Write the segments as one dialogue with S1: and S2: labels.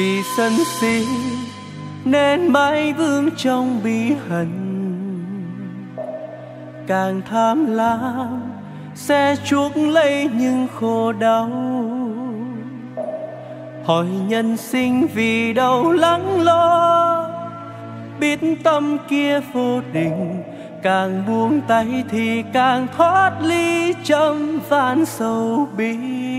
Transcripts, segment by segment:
S1: Vì sân si nên mãi vương trong bí hận, càng tham lam sẽ chuốc lấy những khổ đau. Hỏi nhân sinh vì đâu lắng lo, biết tâm kia vô định, càng buông tay thì càng thoát ly trăm vạn sầu bi.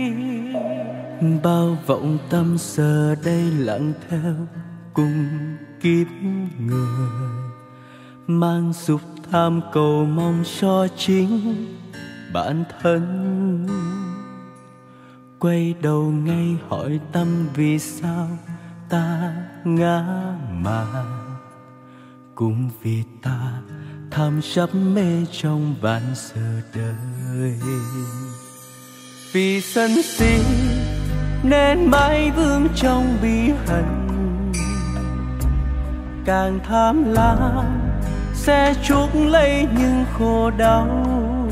S1: Bao vọng tâm giờ đây lặng theo cùng kiếp người, mang dục tham cầu mong cho chính bản thân. Quay đầu ngay hỏi tâm vì sao ta ngã màng, cũng vì ta tham chấp mê trong vạn giờ đời. Vì sân si nên mãi vương trong bí hận, càng tham lam sẽ chuốc lấy những khổ đau.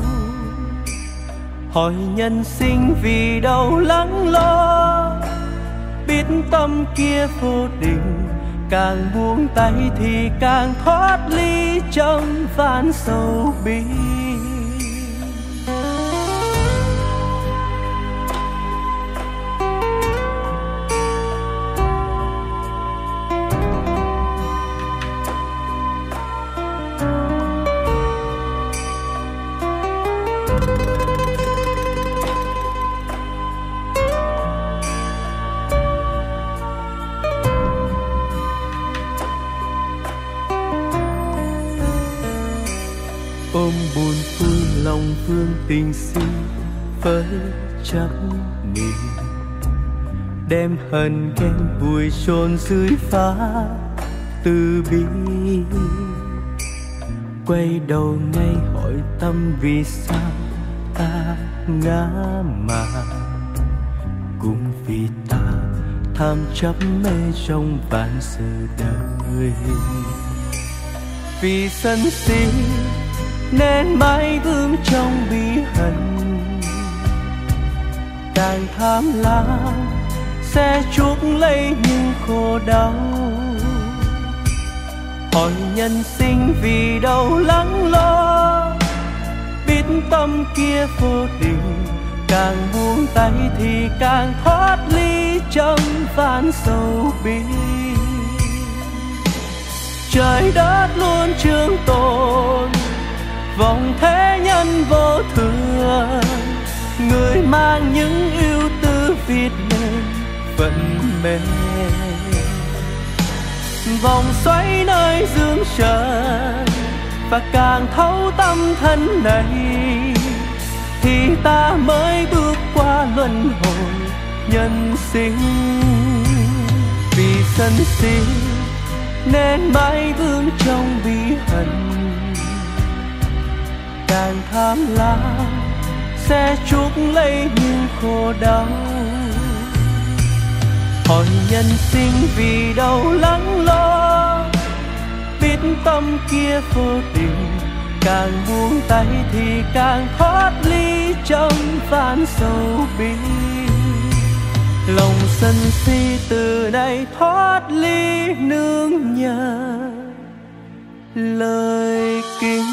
S1: Hỏi nhân sinh vì đâu lắng lo, biết tâm kia vô định, càng buông tay thì càng thoát ly trong vạn sầu bi. Ôm buồn vui lòng vương tình si với chấp niệm, đem hận ghen vùi chôn dưới phá từ bi. Quay đầu ngay hỏi tâm vì sao ta ngã màng, cũng vì ta tham chấp mê trong vạn sự đời. Vì sân si nên mãi vương trong bí hận, càng tham lam sẽ chuốc lấy những khổ đau. Hỏi nhân sinh vì đâu lắng lo, biết tâm kia vô định, càng buông tay thì càng thoát ly trong vạn sầu bi. Trời đất luôn trường tồn, vòng thế nhân vô thường, người mang những ưu tư viết nên vận mệnh. Vòng xoáy nơi dương trần, và càng thấu tâm thân này thì ta mới bước qua luân hồi nhân sinh. Vì sân si nên mãi vương trong bí hận, càng tham lam sẽ chuốc lấy những khổ đau. Hỏi nhân sinh vì đâu lắng lo, biết tâm kia vô định, càng buông tay thì càng thoát ly trong vạn sầu bi. Lòng sân si từ nay thoát ly nương nhờ lời kính.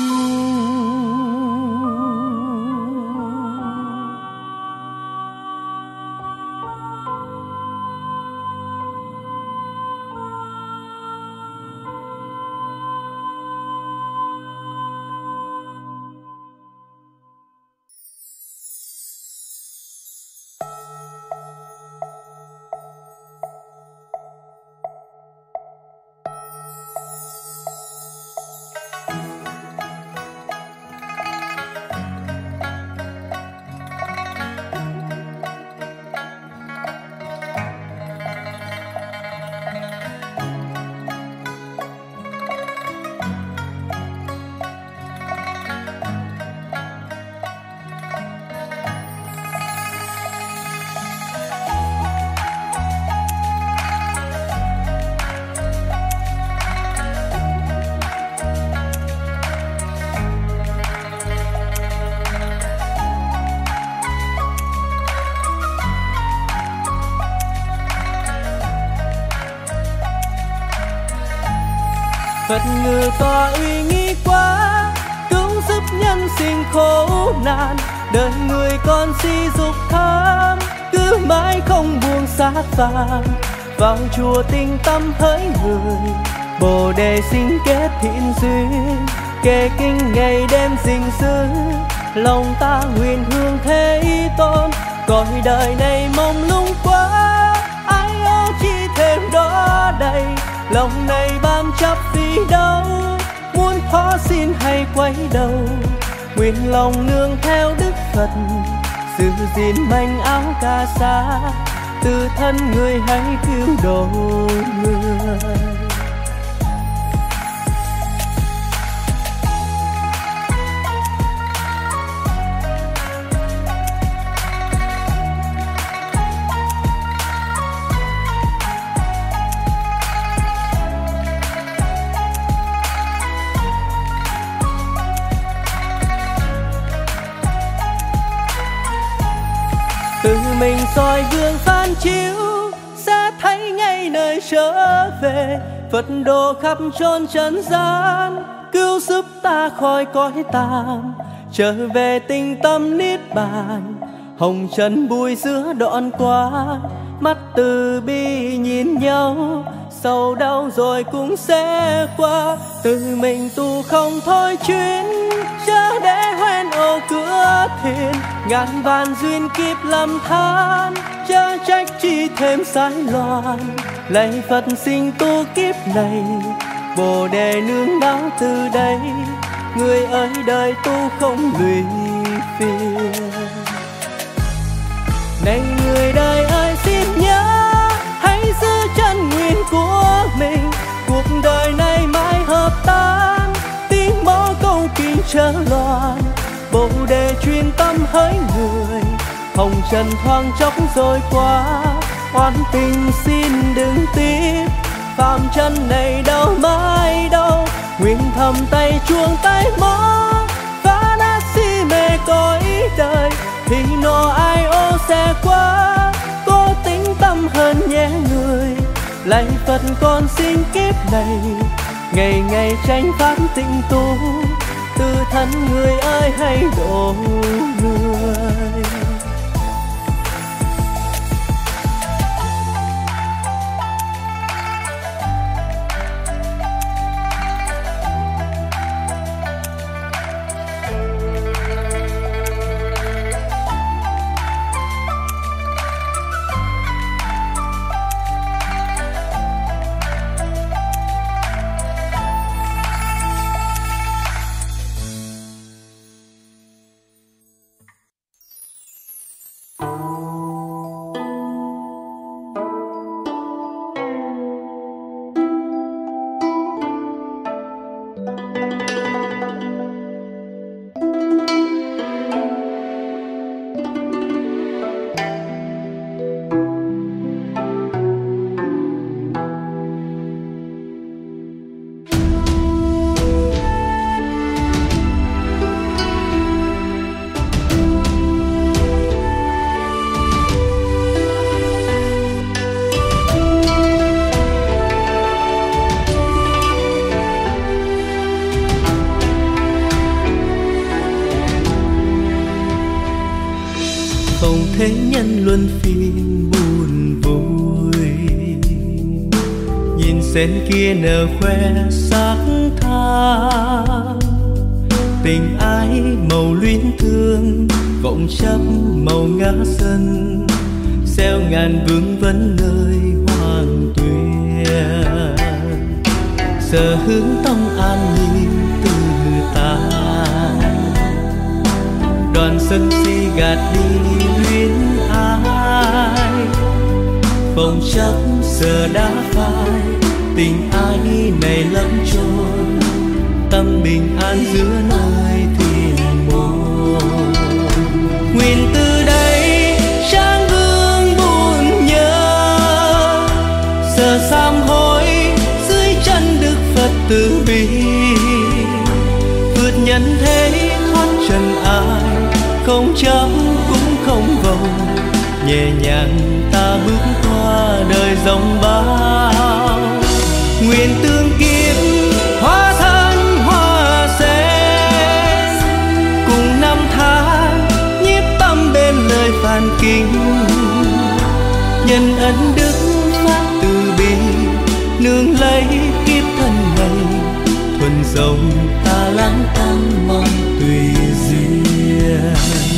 S1: Phật ngự tòa uy nghi quá, cứu giúp nhân sinh khổ nạn. Đời người còn si dục tham, cứ mãi không buông xác phàm. Vào chùa tinh tâm hỡi người, Bồ đề sinh kết thiện duyên. Kệ kinh ngày đêm gìn giữ, lòng ta nguyện hướng Thế Tôn. Cõi đời này mông lung quá, ai ô chi thêm đó đây. Lòng này bám chấp vì đâu, muốn khó xin hay quay đầu. Nguyện lòng nương theo Đức Phật, giữ gìn manh áo ca sa. Từ thân người hãy cứu độ người. Tự mình soi gương phản chiếu, sẽ thấy ngay nơi trở về. Phật độ khắp chốn trần gian, cứu giúp ta khỏi cõi tàn. Trở về tinh tâm niết bàn, hồng trần bụi giữa đoạn qua. Mắt từ bi nhìn nhau, sầu đau rồi cũng sẽ qua. Tự mình tu không thôi chuyến, chớ để hoen ô cửa thiền. Ngàn vạn duyên kiếp lầm than, chớ trách chi thêm sai loạn. Lạy Phật sinh tu kiếp này, Bồ đề nương náu từ đây. Người ơi đời tu không lụy phiền. Này người đời ơi xin nhớ, hãy giữ chân nguyện của mình. Cuộc đời này mãi hợp tan, tiếng mõ câu kinh chớ loạn. Bồ đề chuyên tâm hỡi người, hồng trần thoáng chốc rồi qua. Oan tình xin đừng tiếp, phàm chân này đâu mãi đâu. Nguyện thầm tay chuông tay mõ, phá nát si mê cõi đời. Thì nọ ai ô sẽ qua, cố tính tâm hơn nhé người. Lạy Phật con xin kiếp này, ngày ngày tranh pháp tịnh tu. Từ thân người ơi hãy độ người.
S2: thế nhân luân phiên buồn vui. Nhìn sen kia nở khoe sắc tha, tình ái màu luyến thương, vọng chấp màu ngã sân, gieo ngàn vương vấn nơi hoàng tuyệt. Giờ hướng tông an nhiên từ ta, đoàn sân si gạt đi luyến ai. Vòng chấp giờ đã phai, tình ai này lẫn trôi, tâm bình an giữa nơi thiền môn. Nguyện từ đây trang vương buồn nhớ, giờ sám hối dưới chân Đức Phật từ bi. Vượt nhân thế thoát trần ai, không chấp cũng không vòng, nhẹ nhàng ta bước qua đời dòng bão. Nguyện tương kiếp nhân ân đức phát từ bi, nương lấy kiếp thân này, thuần dòng ta lắng tâm mong tùy duyên.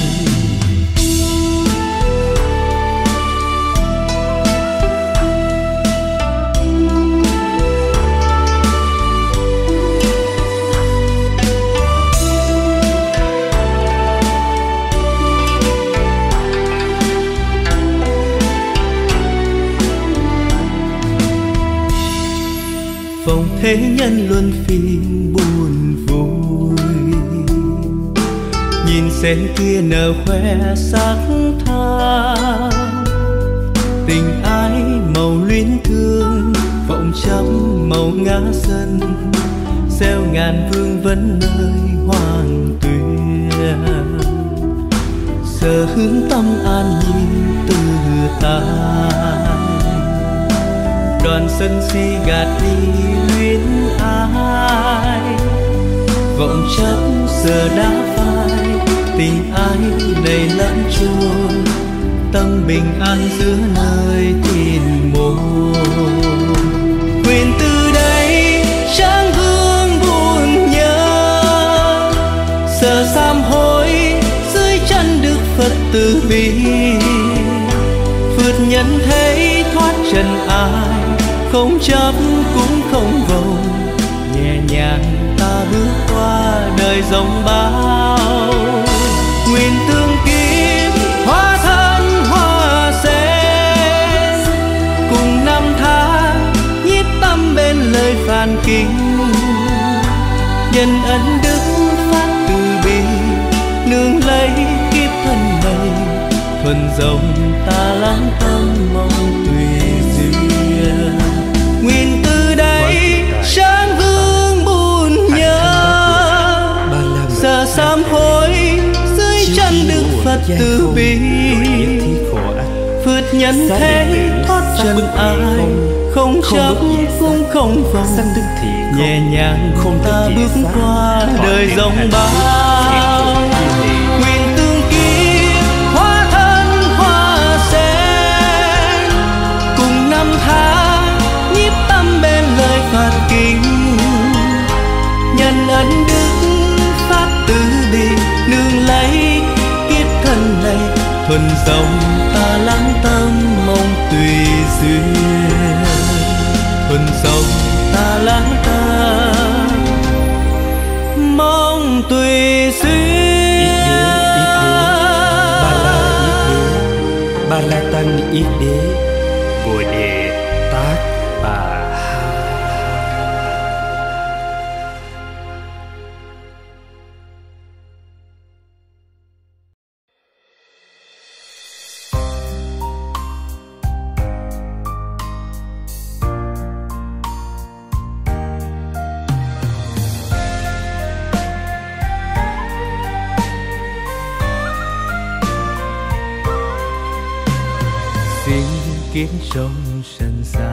S2: Vòng thế nhân luân phiên buồn vui, nhìn sen kia nở khoe sắc tha. Tình ái màu luyến thương, vọng trăm màu ngã sân, gieo ngàn vương vấn nơi hoàng tuyên. Giờ hướng tâm an nhiên từ ta, đoàn sân si gạt đi luyến ai. Vọng chắc giờ đã phai, tình ai này lẫn trôi, tâm bình an giữa nơi tìm môn. Nguyện từ đây chẳng vương buồn nhớ, giờ sám hối dưới chân Đức Phật từ bi. Phượt nhân thế thoát trần ai, không chấp cũng không vội, nhẹ nhàng ta bước qua đời dòng bão. Nguyện tương kiếp hóa thân hoa sen, cùng năm tháng nhiếp tâm bên lời phàn kính. Nhân ân đức phát từ bi, nương lấy kiếp thân này, thuần dòng ta lắng tâm mong tùy duyên. Nguyện từ đây sáng vương buồn nhớ, giờ sám hối dưới chân Đức Phật từ bi. Phượt nhân thế thoát trần ai, không chấp cũng không vòng, nhẹ nhàng ta bước qua đời dòng bão. Nguyện tương kiếp hóa thân hoa sen, cùng năm tháng nhiếp tâm bên lời phạt kính. Nhân ân đức phát từ bi, nương lấy kiếp thân này, thuần dòng ta lắng tâm mong tùy duyên. Thuần dòng ta lắng tâm mong tùy duyên.
S3: Ba la tăng yết đế, bồ đề tát bà.
S2: Kiến trong sân xa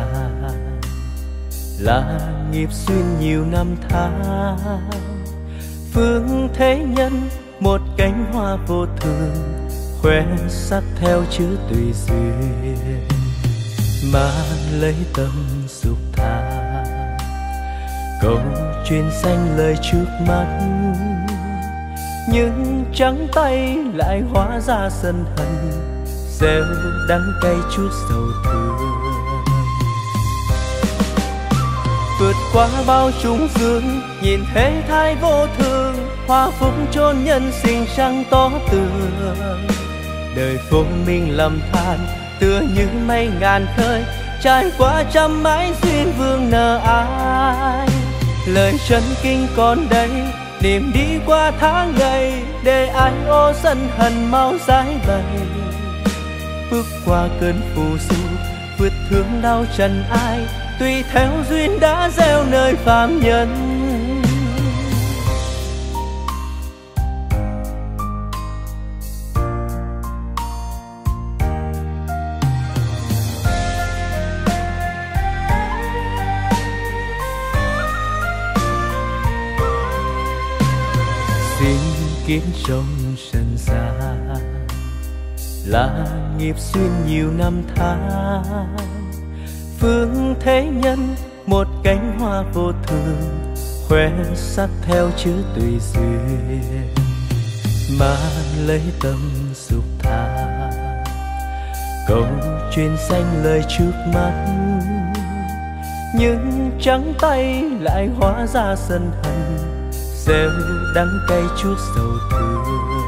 S2: là nghiệp duyên nhiều năm tháng. Phương thế nhân một cánh hoa vô thường, khoe sắc theo chữ tùy duyên. Mà lấy tâm dục tha, câu chuyện xanh lời trước mắt, nhưng trắng tay lại hóa ra sân hận, gieo đắng cay chút sầu thương. Vượt qua bao trùng dương, nhìn thế thái vô thường, hoa phúc chôn nhân sinh chẳng tỏ tường. Đời vô minh lầm than, tựa như mây ngàn khơi, trải qua trăm mãi duyên vương nợ ai. Lời chân kinh còn đây, niềm đi qua tháng ngày, để ai ô sân hận mau giải bày. Bước qua cơn phù du, vượt thương đau trần ai, tùy theo duyên đã gieo nơi phàm nhân. Xin kiến trong sân xa
S1: là nghiệp duyên nhiều năm tháng. Phương thế nhân một cánh hoa vô thường, khoe sắc theo chữ tùy duyên, mà lấy tâm dục tha. Câu chuyện xanh lời trước mắt, nhưng trắng tay lại hóa ra sân hận, gieo đắng cay chuốt sầu thương.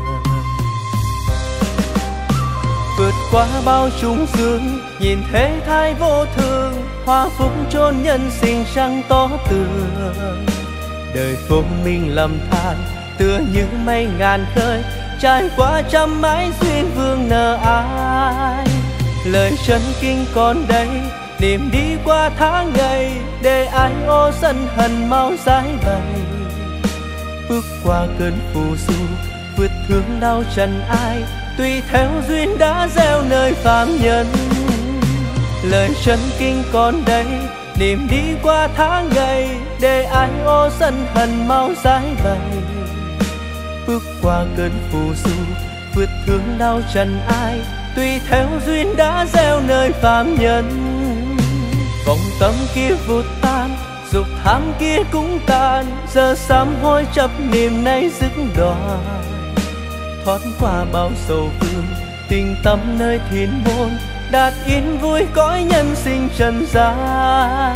S1: Vượt qua bao trùng dương, nhìn thế thái vô thường, hoa phúc chôn nhân sinh chẳng tỏ tường. Đời vô minh lầm than, tựa như mây ngàn khơi, trải qua trăm mãi duyên vương nợ ai. Lời chân kinh còn đây, niềm đi qua tháng ngày, để ai ô sân hận mau giải bày. Bước qua cơn phù du, vượt thương đau trần ai, tùy theo duyên đã gieo nơi phàm nhân. Lời chân kinh còn đây, niềm đi qua tháng ngày, để ai ô sân hận mau giải bày. Bước qua cơn phù du, vượt thương đau trần ai, tùy theo duyên đã gieo nơi phàm nhân. Vòng tâm kia vụt tan, dục tham kia cũng tan, giờ sám hối chấp niềm nay dứt đoạn. Thoát qua bao sầu vương, tình tâm nơi thiên môn, đạt yên vui cõi nhân sinh trần gian.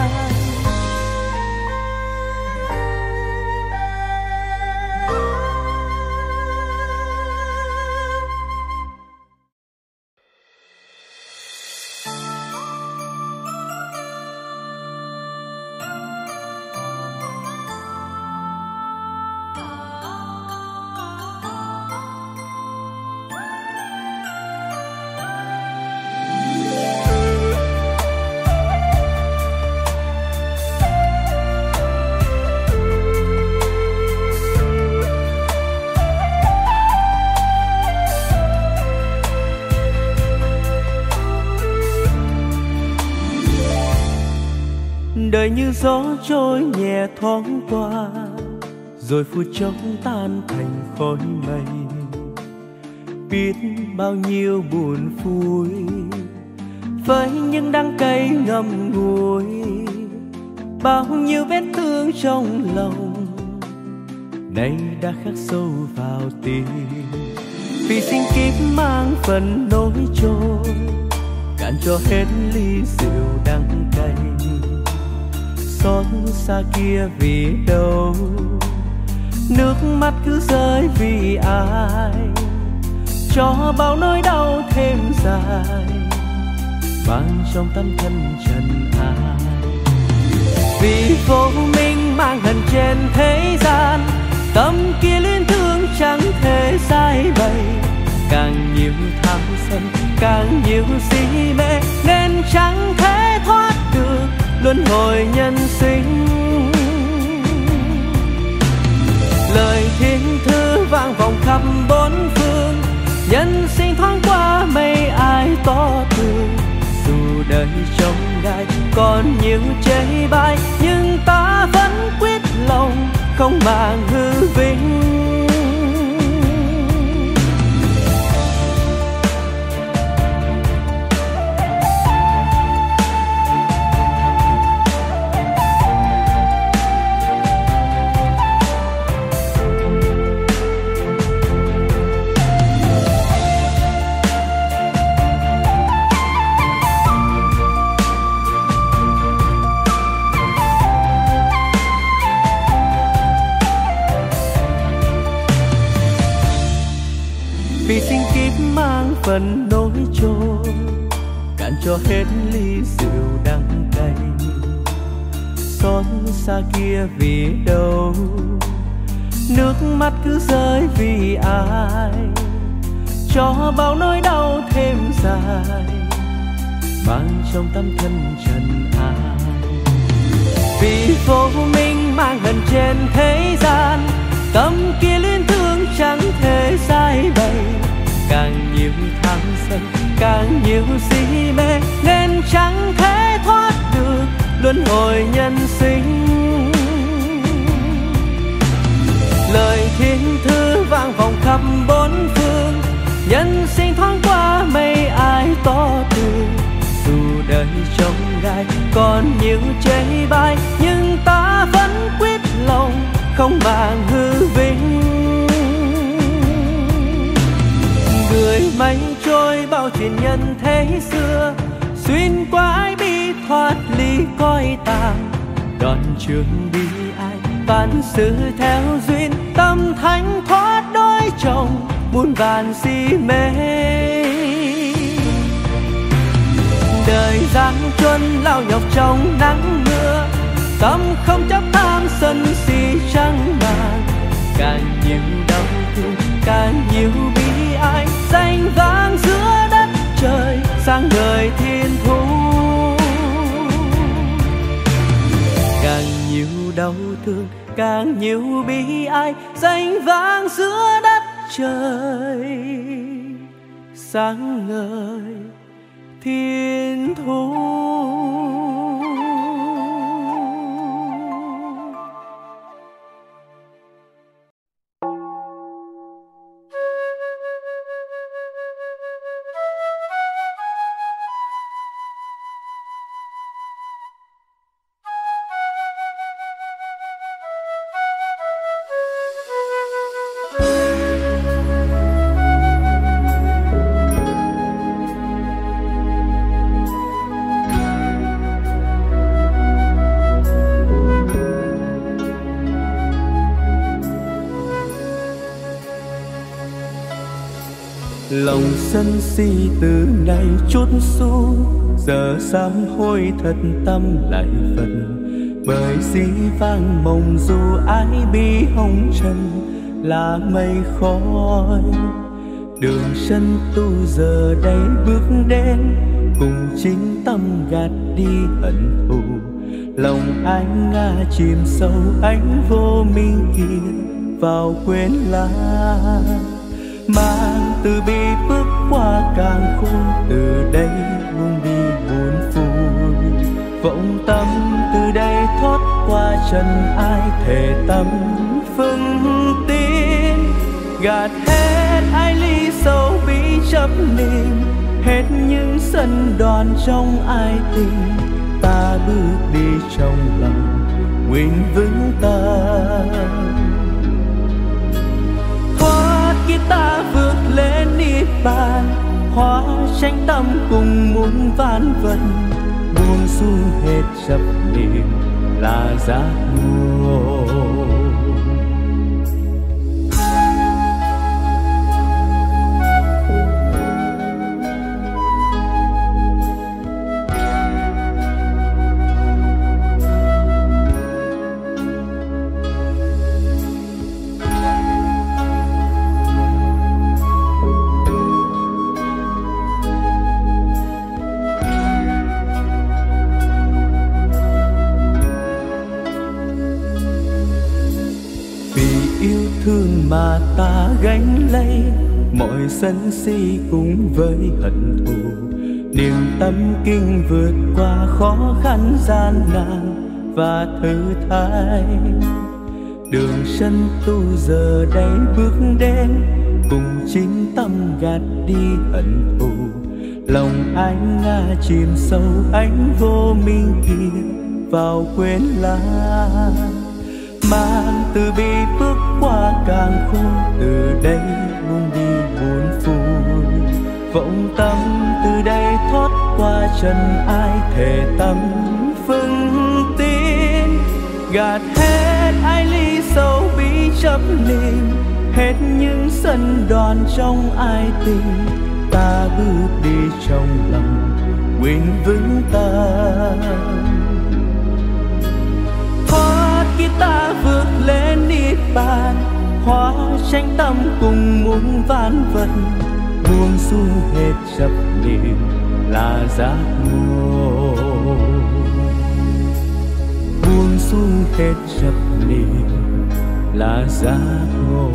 S1: Đời như gió trôi nhẹ thoáng qua, rồi phút chốc tan thành khói mây. Biết bao nhiêu buồn vui với những đắng cay ngậm ngùi, bao nhiêu vết thương trong lòng nay đã khắc sâu vào tim. Vì sinh kiếp mang phần nỗi trôi, cạn cho hết ly rượu đắng cay. Xót xa kia vì đâu, nước mắt cứ rơi vì ai, cho bao nỗi đau thêm dài, mang trong tâm thân trần ai. Vì vô minh mang hận trên thế gian, tâm kia luyến thương chẳng thể sai bày. Càng nhiều tham sân, càng nhiều si mê, nên chẳng thể thoát được luân hồi nhân sinh. Lời thiên thư vang vọng khắp bốn phương, nhân sinh thoáng qua mây ai to tường. Dù đời trong gai còn nhiều chê bai, nhưng ta vẫn quyết lòng không màng hư vinh. Vì sinh kiếp mang phần nỗi trôi, cạn cho hết ly rượu đắng cay. Xót xa kia vì đâu, nước mắt cứ rơi vì ai, cho bao nỗi đau thêm dài, mang trong tâm thân trần ai. Vì vô minh mang hận trên thế gian, tâm kia luyến thương chẳng thể sai bày. Càng nhiều tham sân, càng nhiều si mê, nên chẳng thể thoát được luân hồi nhân sinh. Lời thiên thư vang vọng khắp bốn phương, Nhân sinh thoáng qua mấy ai tỏ tường, dù đời trông gai còn nhiều chê bai, nhưng ta vẫn quyết lòng không màng hư vinh. Người mây trôi bao chuyện nhân thế xưa, xuyên qua ái bi thoát ly cõi tàn. Đoạn trường bi ai vạn sự theo duyên, tâm thánh thoát đôi chồng muôn vàn si mê. Đời gian truân lao nhọc trong nắng mưa, tâm không chấp tham sân si trắng màng. Càng nhiều đau thương càng nhiều bi ai, danh vang giữa đất trời sang đời thiên thu. Càng nhiều đau thương càng nhiều bi ai, danh vang giữa đất trời sáng ngời thiên thu.
S2: Lòng sân si từ nay chút xuống, giờ sám hối thật tâm lại phần. Bởi dĩ vang mộng dù ái bi hồng trần là mây khói. Đường chân tu giờ đây bước đến, cùng chính tâm gạt đi hận thù. Lòng anh ngã chìm sâu ánh vô minh kia vào quên lãng. Mang từ bi bước qua càng khôn, từ đây buông đi buồn vui. Vọng tâm từ đây thoát qua trần ai, thể tâm vững tin. Gạt hết ái ly sâu bí chấp niệm, hết những sân đoan trong ai tình. Ta bước đi trong lòng nguyện vững tâm. Khi ta vượt lên niết bàn, hóa tranh tâm cùng muôn vạn vật. Buông xuống hết chấp niệm là giác ngộ. Mà ta gánh lấy mọi sân si cùng với hận thù. Niềm tâm kinh vượt qua khó khăn gian nan và thử thách. Đường chân tu giờ đây bước đến, cùng chính tâm gạt đi hận thù. Lòng anh ngã chìm sâu ánh vô minh kia vào quên lãng. Mang từ bi bước qua càng khôn, từ đây buông đi buồn vui. Vọng tâm từ đây thoát qua trần ai, thể tâm vững tin. Gạt hết ái ly sâu bí chấp niệm, hết những sân đoan trong ai tình. Ta bước đi trong lòng nguyện vững tâm. Khi ta vượt lên niết bàn, hóa tranh tâm cùng muôn vạn vật. Buông xuống hết chấp niệm là giác ngộ. Buông xuống hết chấp niệm là giác ngộ.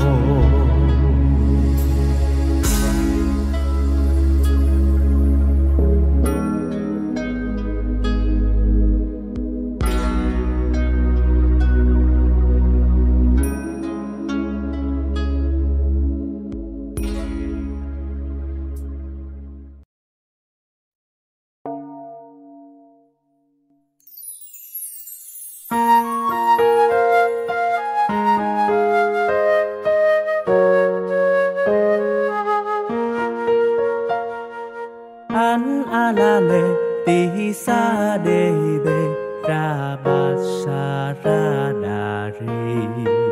S1: sa ra đà ri.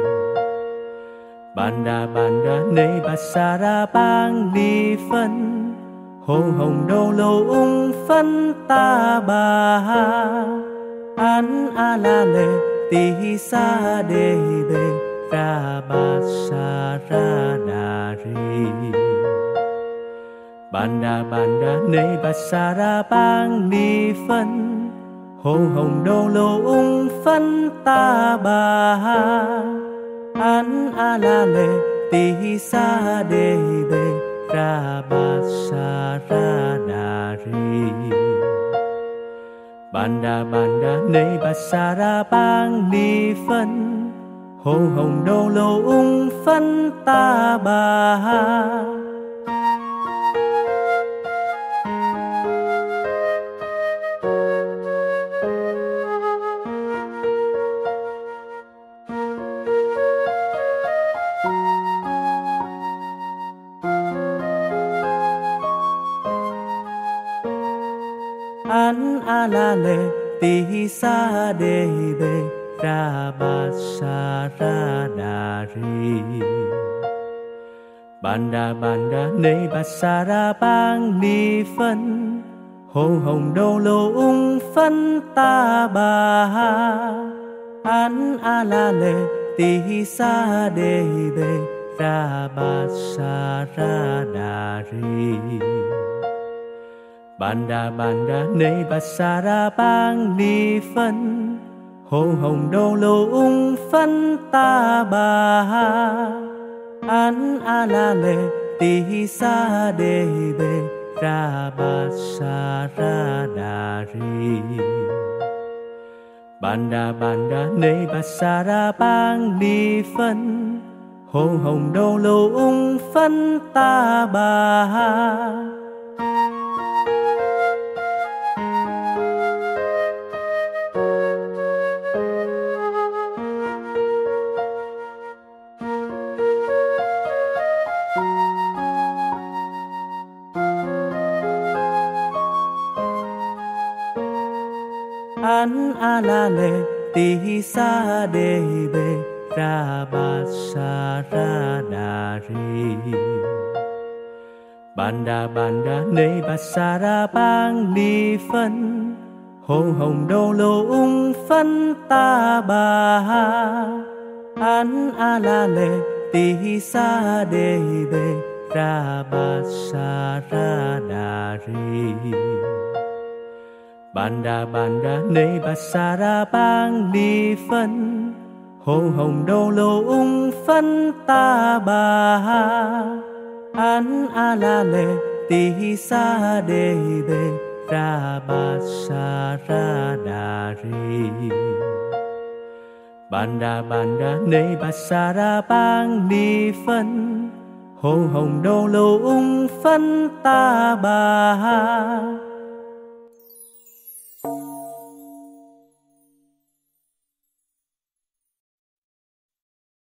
S1: Banda ne ba sa ra bang ni phân. Hồng hồng đô lô ung phân ta ba. An a la lê ti sa đề bê ra ba sa ra đà ri. Banda ne ba sa ra bang ni phân. Hồng hồng đô lô ung phân ta ba. An a la lê ti sa đề bê ra ba sa ra đà ri. Banda ne ba sa ra bang ni phân. Hồng hồng đô lô ung phân ta ba. An a la lê ti sa đề bê ra ba sa ra đà ri. Banda ne ba sa ra bang ni phân. Hồng hồng đô lô ung phân ta ba. An a la lê ti sa đề bê ra ba sa ra đà ri. Banda ne ba sa ra bang ni phân. Hồng hồng đô lô ung phân ta ba. An a la lê ti sa đề bê ra ba sa ra đà ri. Banda ne ba sa ra bang ni phân. Hồng hồng đô lô ung phân ta ba. An a la lê ti sa đề bê ra ba sa ra đà ri. Banda ne ba sa ra bang ni phân. Hồng hồng đô lô ung phân ta ba. An a la lê ti sa đề bê ra ba sa ra đà ri. Banda ne ba sa ra bang ni phân. Hồng hồng đô lô ung phân ta ba. An a la lê ti sa đề bê ra ba sa ra đà ri. Banda ne ba sa ra bang ni phân. Hồng hồng đô lô ung phân ta ba.